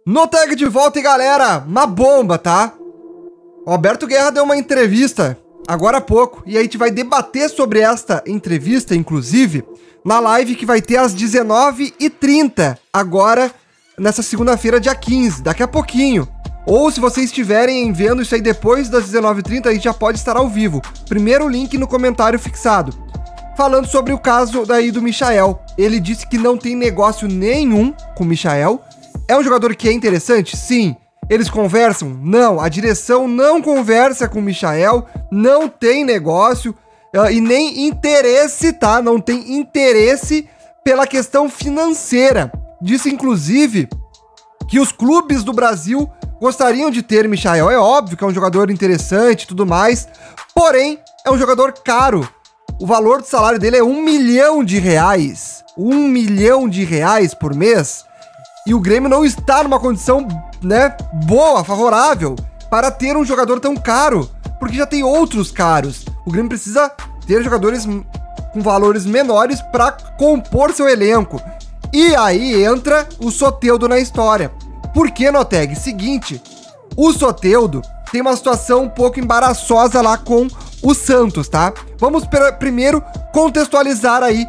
Noteg de volta, e galera, uma bomba, tá? O Alberto Guerra deu uma entrevista agora há pouco, e a gente vai debater sobre esta entrevista, inclusive, na live que vai ter às 19h30, agora, nessa segunda-feira, dia 15, daqui a pouquinho. Ou se vocês estiverem vendo isso aí depois das 19h30, a gente já pode estar ao vivo. Primeiro link no comentário fixado. Falando sobre o caso daí do Michael. Ele disse que não tem negócio nenhum com o Michael. É um jogador que é interessante? Sim. Eles conversam? Não. A direção não conversa com o Michael, não tem negócio e nem interesse, tá? Não tem interesse pela questão financeira. Disse, inclusive, que os clubes do Brasil gostariam de ter Michael. É óbvio que é um jogador interessante e tudo mais, porém, é um jogador caro. O valor do salário dele é R$1 milhão. R$1 milhão por mês. E o Grêmio não está numa condição, né, boa, favorável, para ter um jogador tão caro, porque já tem outros caros. O Grêmio precisa ter jogadores com valores menores para compor seu elenco. E aí entra o Soteldo na história. Por que, Noteg? Seguinte, o Soteldo tem uma situação um pouco embaraçosa lá com o Santos, tá? Vamos primeiro contextualizar aí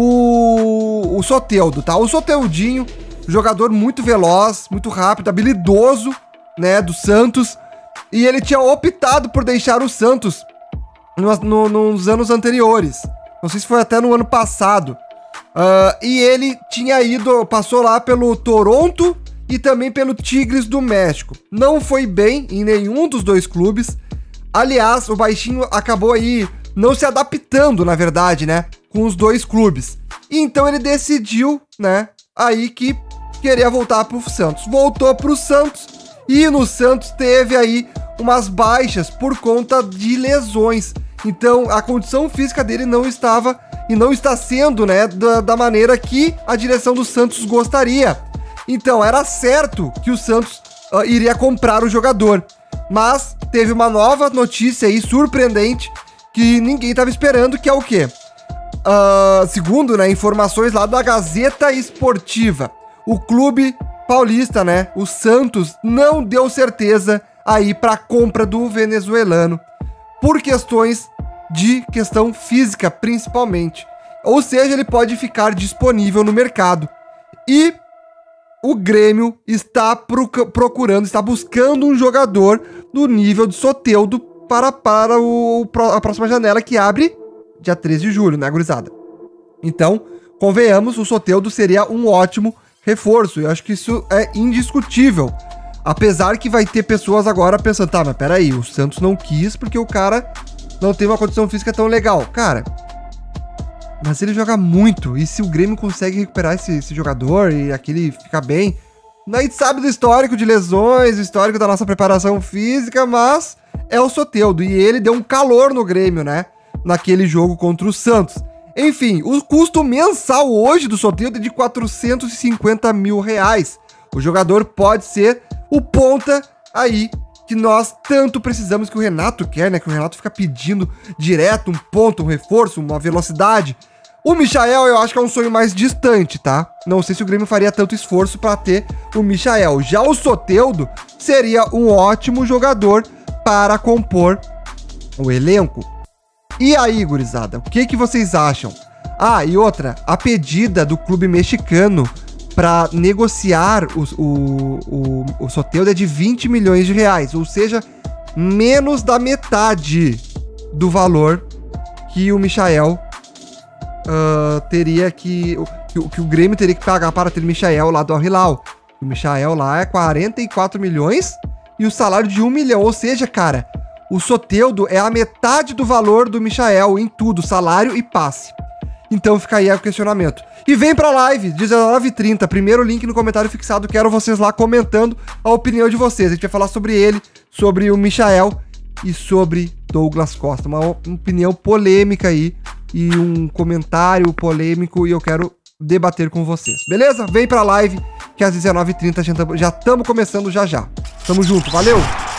o Soteldo, tá? O Soteldinho, jogador muito veloz, muito rápido, habilidoso, né, do Santos. E ele tinha optado por deixar o Santos nos anos anteriores. Não sei se foi até no ano passado. E ele passou lá pelo Toronto e também pelo Tigres do México. Não foi bem em nenhum dos dois clubes. Aliás, o baixinho acabou aí não se adaptando, na verdade, né, com os dois clubes. E então ele decidiu, né, aí que queria voltar pro Santos. Voltou pro Santos e no Santos teve aí umas baixas por conta de lesões. Então a condição física dele não estava e não está sendo, né, da maneira que a direção do Santos gostaria. Então era certo que o Santos iria comprar o jogador. Mas teve uma nova notícia aí surpreendente que ninguém estava esperando, que é o quê? Segundo, né, informações lá da Gazeta Esportiva, o clube paulista, né, o Santos, não deu certeza aí para a compra do venezuelano por questão física, principalmente. Ou seja, ele pode ficar disponível no mercado. E o Grêmio está está buscando um jogador do nível de Soteldo para a próxima janela, que abre dia 13 de julho, né, gurizada? Então, convenhamos, o Soteldo seria um ótimo reforço. Eu acho que isso é indiscutível. Apesar que vai ter pessoas agora pensando, tá, mas peraí, o Santos não quis porque o cara não tem uma condição física tão legal. Cara, mas ele joga muito. E se o Grêmio consegue recuperar esse jogador e aquele ficar bem, a gente sabe do histórico de lesões, o histórico da nossa preparação física, mas é o Soteldo. E ele deu um calor no Grêmio, né, naquele jogo contra o Santos. Enfim, o custo mensal hoje do Soteldo é de R$450 mil. O jogador pode ser o ponta aí que nós tanto precisamos, que o Renato quer, né? Que o Renato fica pedindo direto um ponta, um reforço, uma velocidade. O Michael eu acho que é um sonho mais distante, tá? Não sei se o Grêmio faria tanto esforço para ter o Michael. Já o Soteldo seria um ótimo jogador para compor o elenco. E aí, gurizada, o que vocês acham? Ah, e outra, a pedida do clube mexicano para negociar o Soteldo é de R$20 milhões, ou seja, menos da metade do valor que o Michael teria que o Grêmio teria que pagar para ter o Michael lá do Al-Hilal. O Michael lá é 44 milhões e o salário de 1 milhão, ou seja, cara, o Soteldo é a metade do valor do Michael em tudo, salário e passe. Então fica aí o questionamento. E vem pra live, 19h30, primeiro link no comentário fixado, quero vocês lá comentando a opinião de vocês. A gente vai falar sobre ele, sobre o Michael e sobre Douglas Costa. Uma opinião polêmica aí e um comentário polêmico e eu quero debater com vocês. Beleza? Vem pra live que às 19h30 já estamos começando já. Tamo junto, valeu!